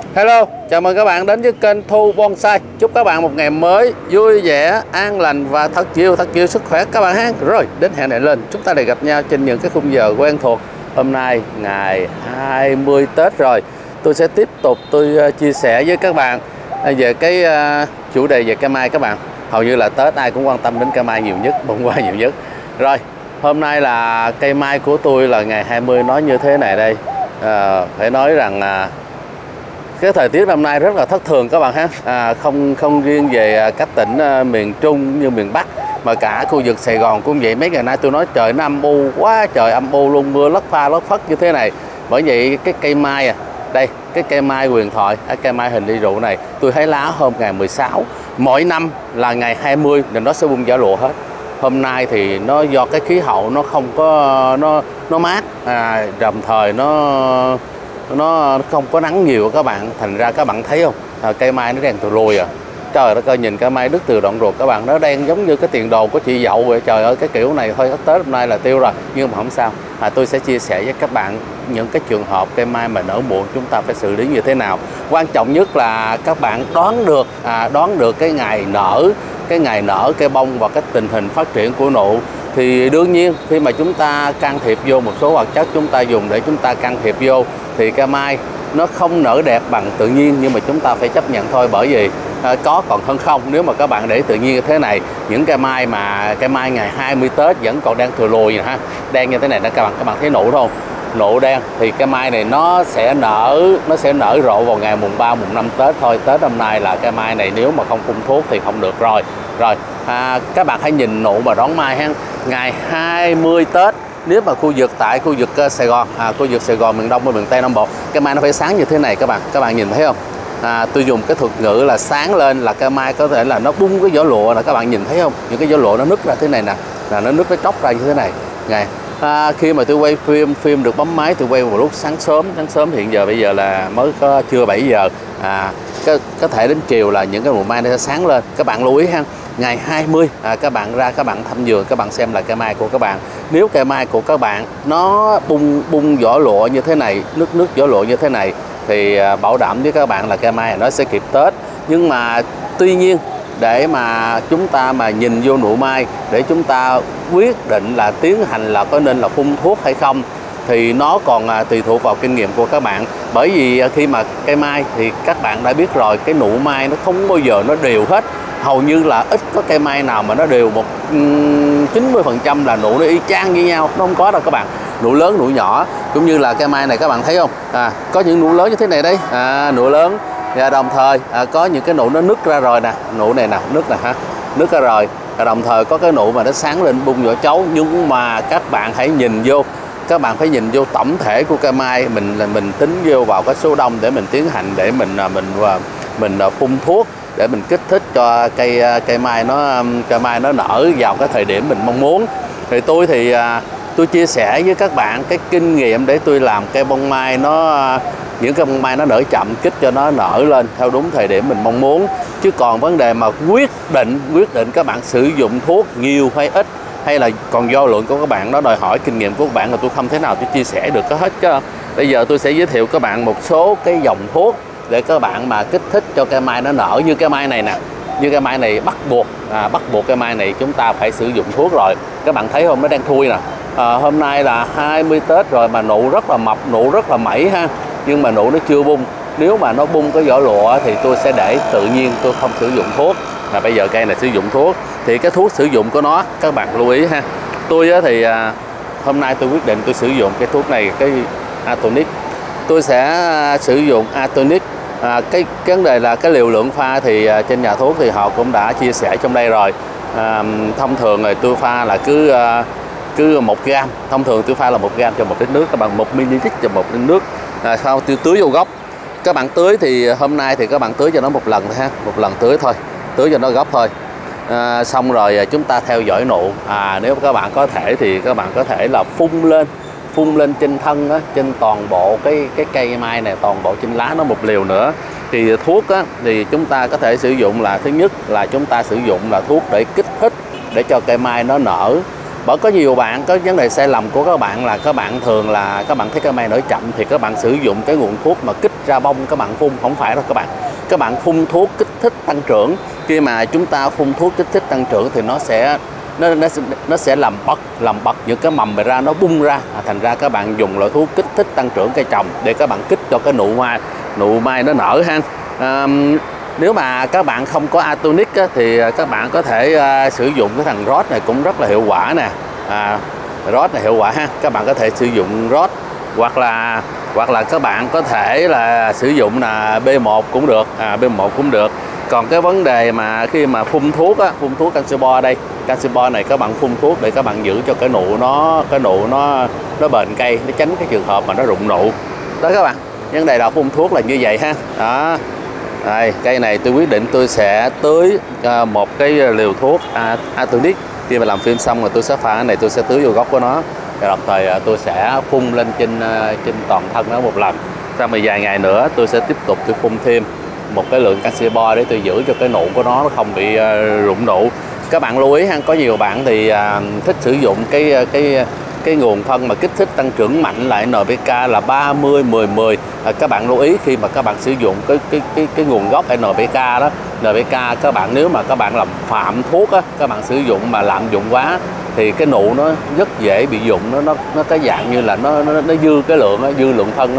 Hello, chào mừng các bạn đến với kênh Thu Bonsai. Chúc các bạn một ngày mới vui vẻ, an lành và thật nhiều sức khỏe các bạn ha. Rồi, đến hẹn lại lên, chúng ta lại gặp nhau trên những cái khung giờ quen thuộc. Hôm nay ngày 20 Tết rồi. Tôi sẽ tiếp tục chia sẻ với các bạn về cái chủ đề về cây mai các bạn. Hầu như là Tết ai cũng quan tâm đến cây mai nhiều nhất, bông hoa nhiều nhất. Rồi, hôm nay là cây mai của tôi là ngày 20 nói như thế này đây. Phải nói rằng cái thời tiết năm nay rất là thất thường các bạn ha. Không riêng về các tỉnh miền Trung như miền Bắc mà cả khu vực Sài Gòn cũng vậy. Mấy ngày nay tôi nói trời nó âm u quá, trời âm u luôn, mưa lất pha lất phất như thế này. Bởi vậy cái cây mai đây, cái cây mai huyền thoại, cây mai hình ly rượu này tôi thấy lá hôm ngày 16. Mỗi năm là ngày 20 thì nó sẽ bung vỏ lụa hết. Hôm nay thì nó do cái khí hậu nó không có nó mát, đồng thời nó không có nắng nhiều các bạn, thành ra các bạn thấy không, cây mai nó đen từ lùi trời đất ơi, nhìn cây mai đứt từ đoạn ruột các bạn, nó đen giống như cái tiền đồ của chị dậu vậy. Trời ơi, cái kiểu này thôi Tết hôm nay là tiêu rồi, nhưng mà không sao, tôi sẽ chia sẻ với các bạn những cái trường hợp cây mai mà nở muộn chúng ta phải xử lý như thế nào. Quan trọng nhất là các bạn đoán được cái ngày nở cây bông và cái tình hình phát triển của nụ. Thì đương nhiên khi mà chúng ta can thiệp vô một số hoạt chất chúng ta dùng để chúng ta can thiệp vô thì cây mai nó không nở đẹp bằng tự nhiên, nhưng mà chúng ta phải chấp nhận thôi. Bởi vì có còn hơn không. Nếu mà các bạn để tự nhiên như thế này, những cây mai ngày 20 Tết vẫn còn đang thừa lùi ha, đen như thế này đó các bạn thấy nụ không? Nụ đen thì cây mai này nó sẽ nở rộ vào ngày mùng 3 mùng 5 Tết thôi. Tết năm nay là cây mai này nếu mà không phun thuốc thì không được rồi. Các bạn hãy nhìn nụ mà đón mai ha. Ngày 20 Tết nếu mà khu vực Sài Gòn, khu vực Sài Gòn miền Đông và miền Tây Nam Bộ, cây mai nó phải sáng như thế này các bạn nhìn thấy không? Tôi dùng cái thuật ngữ là sáng lên là cây mai có thể là nó bung cái vỏ lụa là các bạn nhìn thấy không? Những cái vỏ lụa nó nứt ra thế này nè, là nó nứt, nó tróc ra như thế này. Khi mà tôi quay phim được bấm máy, tôi quay vào lúc sáng sớm hiện giờ bây giờ là mới có trưa 7 giờ. Có thể đến chiều là những cái mùa mai nó sẽ sáng lên. Các bạn lưu ý ha. Ngày 20 các bạn ra, các bạn thăm vườn, các bạn xem là cây mai của các bạn. Nếu cây mai của các bạn nó bung vỏ lụa như thế này, nứt vỏ lụa như thế này thì bảo đảm với các bạn là cây mai nó sẽ kịp Tết. Nhưng mà tuy nhiên để mà chúng ta mà nhìn vô nụ mai để chúng ta quyết định là tiến hành là có nên là phun thuốc hay không thì nó còn tùy thuộc vào kinh nghiệm của các bạn. Bởi vì khi mà cây mai thì các bạn đã biết rồi, cái nụ mai nó không bao giờ nó đều hết. Hầu như là ít có cây mai nào mà nó đều 90% là nụ nó y chang như nhau, nó không có đâu các bạn. Nụ lớn, nụ nhỏ, cũng như là cây mai này các bạn thấy không? Có những nụ lớn như thế này đây, nụ lớn, và đồng thời có những cái nụ nó nứt ra rồi nè, nụ này nè, nứt ra rồi. Và đồng thời có cái nụ mà nó sáng lên bung vỏ chấu. Nhưng mà các bạn hãy nhìn vô, các bạn phải nhìn vô tổng thể của cây mai, mình tính vô vào cái số đông để mình tiến hành để mình phun thuốc để mình kích thích cho cây mai nó nở vào cái thời điểm mình mong muốn. Thì tôi chia sẻ với các bạn cái kinh nghiệm để tôi làm cây bông mai những cây bông mai nó nở chậm, kích cho nó nở lên theo đúng thời điểm mình mong muốn. Chứ còn vấn đề mà quyết định các bạn sử dụng thuốc nhiều hay ít, hay là còn do lượng của các bạn, nó đòi hỏi kinh nghiệm của các bạn, là tôi không thể nào tôi chia sẻ được hết chứ. Bây giờ tôi sẽ giới thiệu các bạn một số cái dòng thuốc để các bạn mà kích thích cho cây mai nó nở. Như cây mai này nè, như cây mai này bắt buộc cây mai này chúng ta phải sử dụng thuốc rồi. Các bạn thấy không, nó đang thui nè. Hôm nay là 20 Tết rồi mà nụ rất là mập, nụ rất là mẩy ha, nhưng mà nụ nó chưa bung. Nếu mà nó bung cái vỏ lụa thì tôi sẽ để tự nhiên, tôi không sử dụng thuốc. Mà bây giờ cây này sử dụng thuốc thì cái thuốc sử dụng của nó các bạn lưu ý ha. Tôi thì hôm nay tôi quyết định tôi sử dụng cái thuốc này, cái Atonic. Tôi sẽ sử dụng Atonic. Cái vấn đề là cái liều lượng pha thì trên nhà thuốc thì họ cũng đã chia sẻ trong đây rồi. Thông thường thì tôi pha là cứ 1 gram. Thông thường tôi pha là 1 gram cho 1 lít nước, các bạn 1 ml cho 1 lít nước. Sau tôi tưới vô gốc. Các bạn tưới thì hôm nay thì các bạn tưới cho nó một lần thôi ha, một lần tưới thôi, tưới cho nó gốc thôi. Xong rồi chúng ta theo dõi nụ. Nếu các bạn có thể thì các bạn có thể là phun lên trên thân á, trên toàn bộ cái cây mai này, toàn bộ trên lá nó một liều nữa. Thì thuốc á, thì chúng ta có thể sử dụng là thứ nhất là chúng ta sử dụng là thuốc để kích thích để cho cây mai nó nở. Bởi có nhiều bạn có vấn đề sai lầm của các bạn là các bạn thường là các bạn thấy cây mai nở chậm thì các bạn sử dụng cái nguồn thuốc mà kích ra bông các bạn phun. Không phải đâu các bạn phun thuốc kích thích tăng trưởng. Khi mà chúng ta phun thuốc kích thích tăng trưởng thì nó sẽ làm bật những cái mầm này ra, nó bung ra. Thành ra các bạn dùng loại thuốc kích thích tăng trưởng cây trồng để các bạn kích cho cái nụ mai nó nở ha. Nếu mà các bạn không có Atonic thì các bạn có thể sử dụng cái thằng Roth này cũng rất là hiệu quả nè. Roth này hiệu quả ha. Các bạn có thể sử dụng Roth hoặc là các bạn có thể là sử dụng là B1 cũng được, B1 cũng được. Còn cái vấn đề mà khi mà phun thuốc Canxibor đây, Canxibor này các bạn phun thuốc để các bạn giữ cho cái nụ nó bền cây, nó tránh cái trường hợp mà nó rụng nụ. Đó các bạn, vấn đề là phun thuốc là như vậy ha. Đó. Đây, cây này tôi quyết định tôi sẽ tưới một cái liều thuốc Atonic. Khi mà làm phim xong rồi tôi sẽ pha cái này, tôi sẽ tưới vô gốc của nó. Và đồng thời tôi sẽ phun lên trên toàn thân nó một lần. Sau một vài ngày nữa tôi sẽ tiếp tục tôi phun thêm một cái lượng Canxibor để tôi giữ cho cái nụ của nó không bị rụng nụ. Các bạn lưu ý ha, có nhiều bạn thì thích sử dụng cái nguồn phân mà kích thích tăng trưởng mạnh lại NPK là 30 10 10. Các bạn lưu ý khi mà các bạn sử dụng cái nguồn gốc NPK đó, NPK các bạn nếu mà các bạn làm phạm thuốc á, các bạn sử dụng mà lạm dụng quá thì cái nụ nó rất dễ bị rụng, nó cái dạng như là nó dư cái lượng, dư lượng phân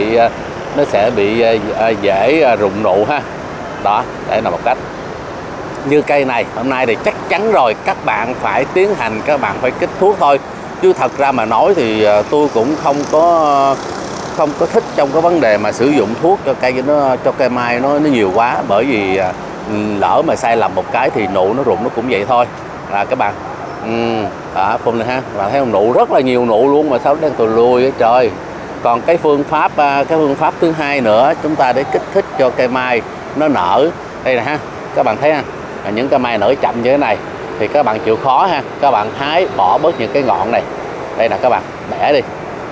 nó sẽ bị dễ rụng nụ ha. Đó, đây là một cách. Như cây này hôm nay thì chắc chắn rồi, các bạn phải tiến hành, các bạn phải kích thuốc thôi. Chứ thật ra mà nói thì tôi cũng không có thích trong cái vấn đề mà sử dụng thuốc cho cây mai nó nhiều quá, bởi vì lỡ mà sai lầm một cái thì nụ nó rụng nó cũng vậy thôi. Là các bạn phun này ha, các bạn thấy không, nụ rất là nhiều nụ luôn mà sao đang tùi lùi vậy trời. Còn cái phương pháp thứ hai nữa chúng ta để kích thích cho cây mai nó nở đây nè ha, các bạn thấy ha, những cây mai nở chậm như thế này thì các bạn chịu khó ha, các bạn hái bỏ bớt những cái ngọn này, đây là các bạn bẻ đi,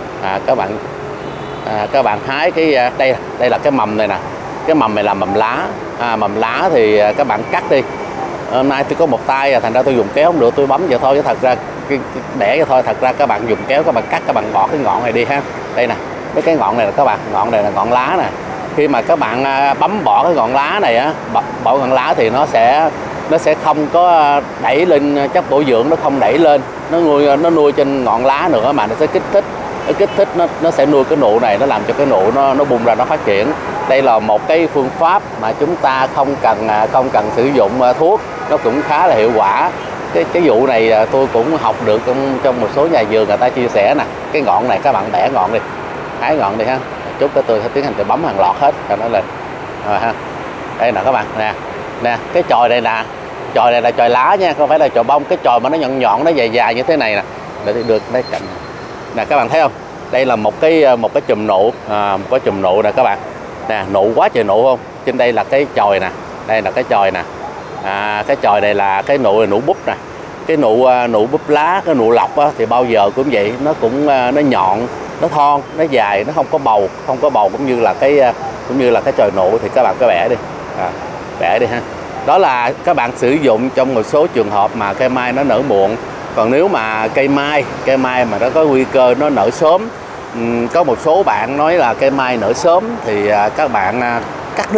các bạn hái cái đây là cái mầm này nè, cái mầm này là mầm lá, mầm lá thì các bạn cắt đi. Hôm nay tôi có một tay thành ra tôi dùng kéo không được, tôi bấm vậy thôi, chứ thật ra bẻ vậy thôi, thật ra các bạn dùng kéo các bạn cắt, các bạn bỏ cái ngọn này đi ha. Đây nè, cái ngọn này là các bạn, ngọn này là ngọn lá nè. Khi mà các bạn bấm bỏ cái ngọn lá này á, bỏ ngọn lá thì nó sẽ không có đẩy lên chất bổ dưỡng, nó không đẩy lên, nó nuôi trên ngọn lá nữa mà nó sẽ kích thích, nó sẽ nuôi cái nụ này, nó làm cho cái nụ nó bung ra, nó phát triển. Đây là một cái phương pháp mà chúng ta không cần sử dụng thuốc, nó cũng khá là hiệu quả. Cái vụ này tôi cũng học được trong một số nhà vườn người ta chia sẻ nè. Cái ngọn này các bạn bẻ ngọn đi, hái ngọn đi ha, chút cái tôi sẽ tiến hành tôi bấm hàng loạt hết cho nó lên ha. Đây nè các bạn nè, cái chồi này nè, chồi này là chồi lá nha, không phải là chồi bông. Cái chồi mà nó nhọn nó dài như thế này nè, để được đây cạnh nè, các bạn thấy không, đây là một cái chùm nụ, một cái chùm nụ nè các bạn nè, nụ quá trời nụ không. Trên đây là cái chồi nè, đây là cái chồi nè, cái chồi này là cái nụ búp nè. Cái nụ búp lá, cái nụ lọc á, thì bao giờ cũng vậy, nó cũng nó nhọn, nó thon, nó dài, nó không có bầu cũng như là cái chồi nụ. Thì các bạn cứ bẻ đi, bẻ đi ha. Đó là các bạn sử dụng trong một số trường hợp mà cây mai nó nở muộn. Còn nếu mà cây mai mà nó có nguy cơ nó nở sớm, có một số bạn nói là cây mai nở sớm thì các bạn cắt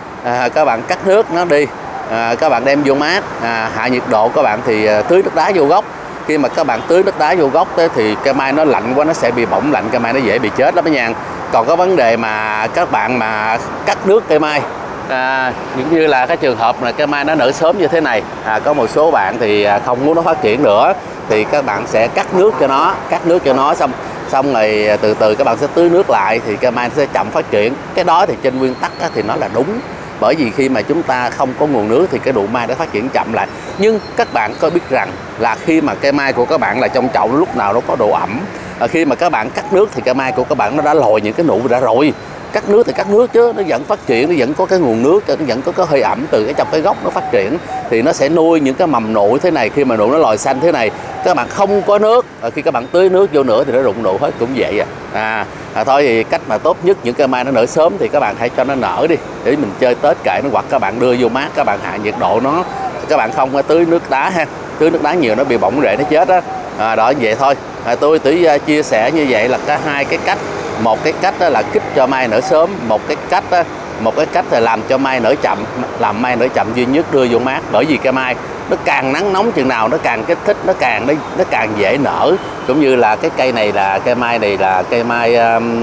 nước, nó đi, các bạn đem vô mát, hạ nhiệt độ, các bạn thì tưới nước đá vô gốc. Khi mà các bạn tưới nước đá vô gốc thì cây mai nó lạnh quá, nó sẽ bị bỏng lạnh, cây mai nó dễ bị chết lắm đó nha. Còn có vấn đề mà các bạn mà cắt nước cây mai, những như là cái trường hợp là cây mai nó nở sớm như thế này, có một số bạn thì không muốn nó phát triển nữa thì các bạn sẽ cắt nước cho nó, xong rồi từ từ các bạn sẽ tưới nước lại thì cây mai nó sẽ chậm phát triển. Cái đó thì trên nguyên tắc thì nó là đúng, bởi vì khi mà chúng ta không có nguồn nước thì cái nụ mai nó phát triển chậm lại. Nhưng các bạn có biết rằng là khi mà cây mai của các bạn là trong chậu lúc nào nó có độ ẩm, khi mà các bạn cắt nước thì cây mai của các bạn nó đã lòi những cái nụ ra rồi. Cắt nước thì cắt nước chứ nó vẫn phát triển, nó vẫn có cái nguồn nước, nó vẫn có cái hơi ẩm từ trong cái gốc nó phát triển thì nó sẽ nuôi những cái mầm nụ thế này. Khi mà nụ nó lòi xanh thế này, các bạn không có nước, khi các bạn tưới nước vô nữa thì nó rụng nụ hết, cũng vậy thôi thì cách mà tốt nhất những cây mai nó nở sớm thì các bạn hãy cho nó nở đi để mình chơi Tết kệ nó, hoặc các bạn đưa vô mát, các bạn hạ nhiệt độ nó, các bạn không tưới nước đá ha, tưới nước đá nhiều nó bị bỏng rễ nó chết á. Đó vậy thôi. Tôi chỉ chia sẻ như vậy là có hai cái cách. Một cái cách đó là kích cho mai nở sớm, một cái cách là làm cho mai nở chậm. Làm mai nở chậm duy nhất đưa vô mát, bởi vì cây mai nó càng nắng nóng chừng nào nó càng kích thích, nó càng dễ nở. Cũng như là cái cây này là cây mai này là cây mai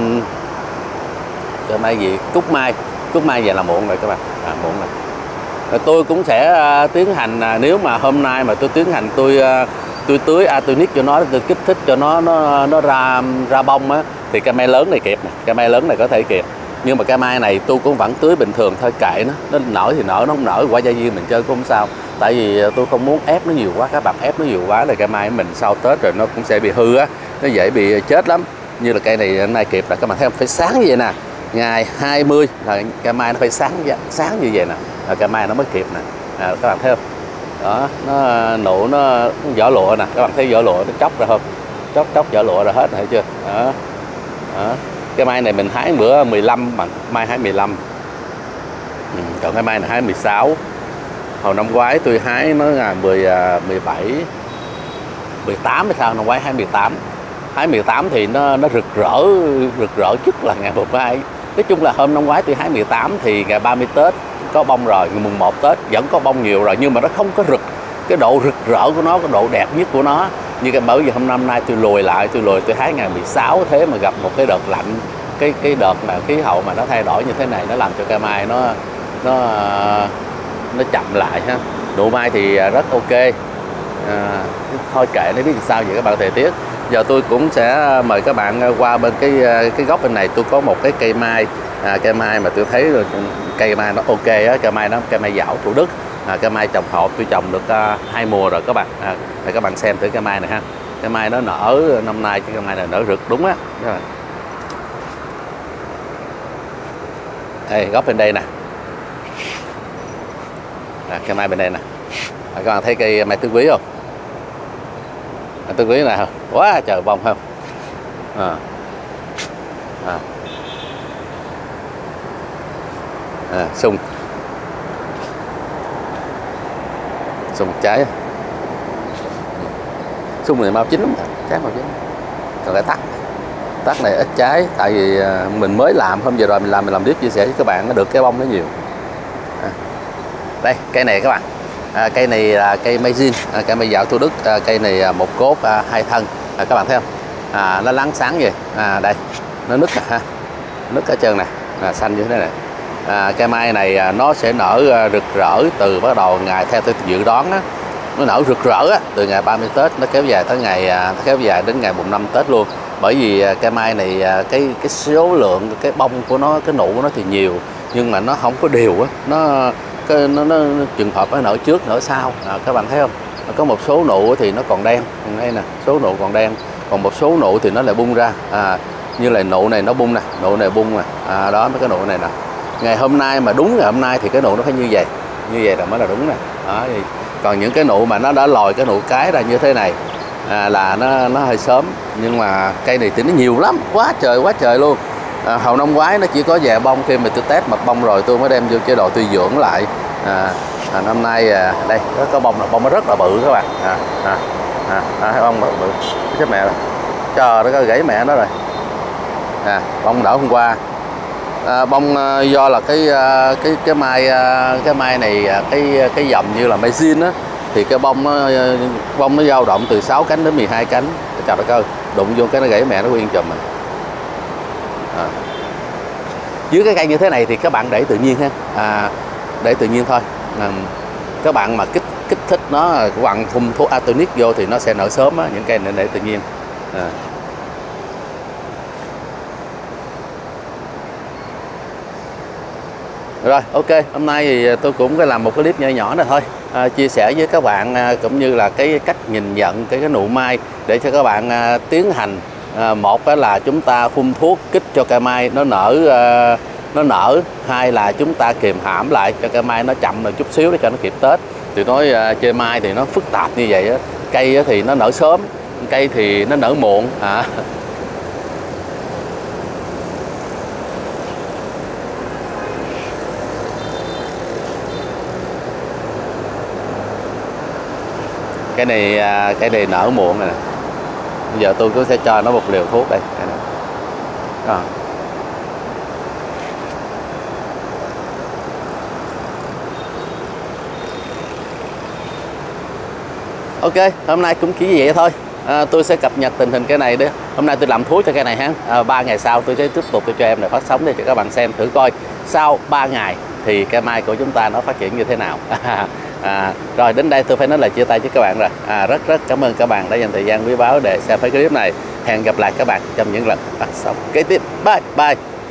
gì, cúc mai vậy là muộn rồi các bạn, muộn rồi. Tôi cũng sẽ tiến hành, nếu mà hôm nay mà tôi tiến hành tôi tưới Atonic cho nó, tôi kích thích cho nó ra bông á, thì cây mai lớn này kịp nè, cây mai lớn này có thể kịp. Nhưng mà cây mai này tôi cũng vẫn tưới bình thường thôi, kệ nó nở thì nở, nó không nở quả gia viên mình chơi cũng không sao. Tại vì tôi không muốn ép nó nhiều quá, các bạn ép nó nhiều quá là cây mai của mình sau Tết rồi nó cũng sẽ bị hư á, nó dễ bị chết lắm. Như là cây này hôm nay kịp là các bạn thấy không, phải sáng như vậy nè, ngày 20 là cây mai nó phải sáng như vậy nè, là cây mai nó mới kịp nè. Các bạn thấy không, đó nó nụ nó vỏ lụa nè, các bạn thấy vỏ lụa nó chóc ra không, chóc vỏ lụa ra hết thấy chưa. Đó. Cái mai này mình hái bữa 15, bằng mai hái 15. Còn cái mai này hái 16. Hồi năm ngoái tôi hái nó là 17 18 hay sao, năm ngoái hái 18. Hái 18 thì nó rực rỡ nhất là ngày 12. Nói chung là hôm năm ngoái tôi hái 18 thì ngày 30 Tết có bông rồi, ngày mùng 1 Tết vẫn có bông nhiều rồi, nhưng mà nó không có cái độ rực rỡ của nó, cái độ đẹp nhất của nó. Như cái bởi vì hôm năm nay tôi lùi tôi hái ngày 16, thế mà gặp một cái đợt lạnh, cái đợt mà khí hậu mà nó thay đổi như thế này, nó làm cho cây mai nó chậm lại ha. Nụ mai thì rất ok. Thôi kệ nó biết sao vậy các bạn, thời tiết. Giờ tôi cũng sẽ mời các bạn qua bên cái góc bên này, tôi có một cái cây mai, cây mai mà tôi thấy rồi, cây mai nó ok á, cây mai dảo Thủ Đức. Cây mai trồng hộp tôi trồng được 2 mùa rồi các bạn. Để các bạn xem thử cây mai này ha. Cây mai nó nở năm nay, cái cây mai này nở rực đúng á. Đây, góc bên đây nè. Cây mai bên đây nè. Các bạn thấy cây mai tứ quý không? Tứ quý này không? Quá trời bông không? Sung trái, sung này mau chín lắm, trái mau chín. Còn cái tắc này ít trái, tại vì mình mới làm, hôm vừa rồi mình làm clip chia sẻ với các bạn, nó được cái bông nó nhiều. Đây cây này các bạn, cây này là cây mai zin, cây mai dạo Thủ Đức. Cây này một cốt 2 thân, các bạn thấy không? Nó láng sáng vậy. Đây nó nứt ha, nứt ở trơn này, xanh như thế này. Cây mai này nó sẽ nở rực rỡ từ bắt đầu ngày, theo tôi dự đoán á, nó nở rực rỡ á, từ ngày 30 Tết nó kéo dài đến ngày mùng 5 Tết luôn. Bởi vì cây mai này cái số lượng cái bông của nó, cái nụ của nó thì nhiều, nhưng mà nó không có đều á, nó trường hợp nó nở trước nở sau. Các bạn thấy không, có một số nụ thì nó còn đen đây nè, số nụ còn đen, còn một số nụ thì nó lại bung ra. Như là nụ này nó bung nè, nụ này bung nè. Đó, mấy cái nụ này nè, ngày hôm nay mà đúng ngày hôm nay thì cái nụ nó phải như vậy là mới là đúng nè. Đó, còn những cái nụ mà nó đã lòi cái nụ cái ra như thế này là nó hơi sớm. Nhưng mà cây này thì nó nhiều lắm, quá trời luôn. Hồi năm ngoái nó chỉ có vài bông, khi mà tôi test mật bông rồi tôi mới đem vô chế độ tôi dưỡng lại. Năm nay đây nó có bông, là bông nó rất là bự các bạn. Hai bông bự chết mẹ rồi, chờ nó có gãy mẹ nó rồi. Bông đỡ hôm qua. Bông do là cái mai này cái dòng như là mai zin á, thì cái bông nó dao động từ 6 cánh đến 12 cánh. Trời đất ơi, đụng vô cái nó gãy mẹ nó nguyên chùm rồi. Dưới cái cây như thế này thì các bạn để tự nhiên ha, để tự nhiên thôi. Các bạn mà kích thích nó, các bạn phun thuốc Atonic vô thì nó sẽ nở sớm á. Những cây này để tự nhiên. Rồi ok, hôm nay thì tôi cũng có làm một cái clip nhỏ nhỏ này thôi, chia sẻ với các bạn cũng như là cái cách nhìn nhận cái nụ mai để cho các bạn tiến hành. Một là chúng ta phun thuốc kích cho cây mai nó nở, hai là chúng ta kìm hãm lại cho cây mai nó chậm một chút xíu để cho nó kịp Tết. Thì nói chơi mai thì nó phức tạp như vậy á. Cây thì nó nở sớm, cây thì nó nở muộn. Cái này nở muộn rồi nè. Bây giờ tôi cũng sẽ cho nó một liều thuốc đây. Rồi. Ok, hôm nay cũng chỉ vậy thôi. Tôi sẽ cập nhật tình hình cái này đấy. Hôm nay tôi làm thuốc cho cái này ha. 3 ngày sau tôi sẽ tiếp tục tôi cho em này phát sóng để cho các bạn xem thử coi sau 3 ngày thì cây mai của chúng ta nó phát triển như thế nào. Rồi đến đây tôi phải nói lời chia tay với các bạn rồi. Rất cảm ơn các bạn đã dành thời gian quý báu để xem cái clip này. Hẹn gặp lại các bạn trong những lần phát sóng kế tiếp. Bye bye.